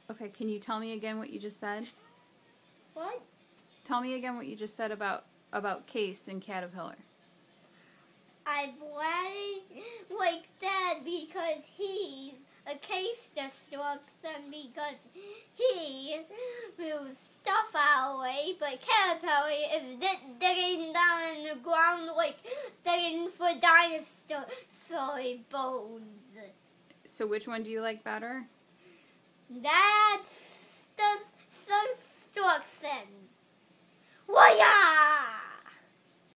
Okay, can you tell me again what you just said? What? Tell me again what you just said about Case and Caterpillar. I play like that because he's a Case destruction because he moves stuff out of the way, but Caterpillar is digging down in the ground like digging for dinosaur bones. So which one do you like better? That's the destruction. Why?